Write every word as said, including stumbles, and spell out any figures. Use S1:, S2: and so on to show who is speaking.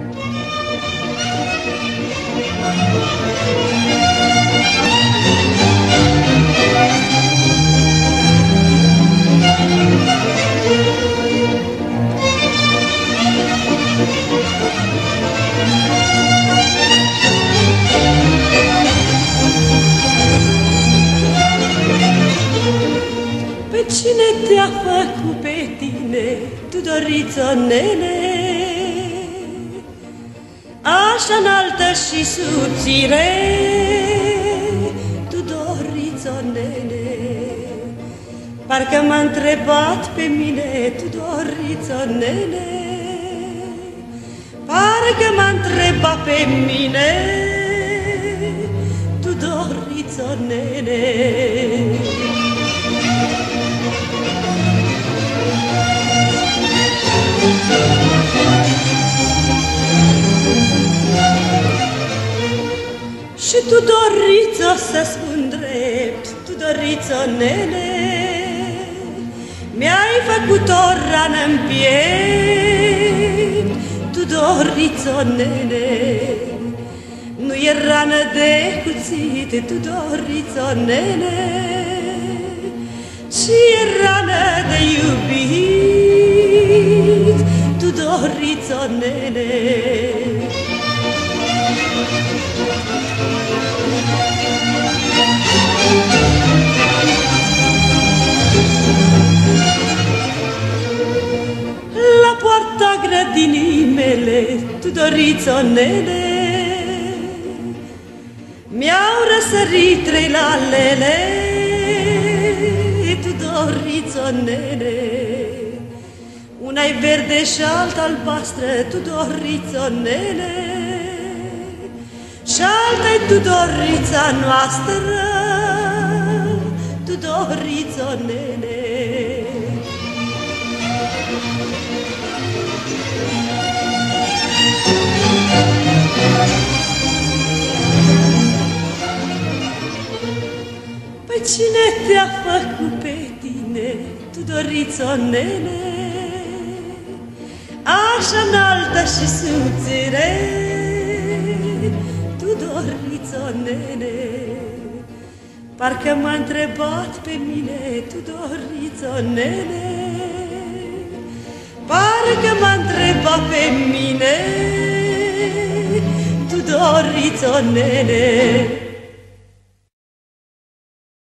S1: Cine te-a făcut pe tine, Tudoriță, nene, așa înaltă și subțire, Tudoriță, nene? Parcă m-a întrebat pe mine, Tudoriță, nene, parcă m-a întrebat pe mine, Tudoriță, nene. Și Tudoriță, să spun drept, Tudoriță, nene, mi-ai făcut o rană-n piept, Tudoriță, nene. Nu e rană de cuțit, Tudoriță, nene, ci e rană de iubit, Tudoriță, nene. La poarta grădinii mele, Tudoriță, nene, mi-au răsărit trei lalele, Tudoriță, nene. Una-i verde și alta albastră, Tudoriță, nene, și alta-i Tudorița noastră, Tudoriță, nene. Păi cine te-a făcut pe tine, Tudoriță, nene, așa înaltă și subțire, Tudoriță, nene? Parcă m-a întrebat pe mine, Tudoriță, nene, parcă m-a întrebat pe mine, Tudoriță, nene.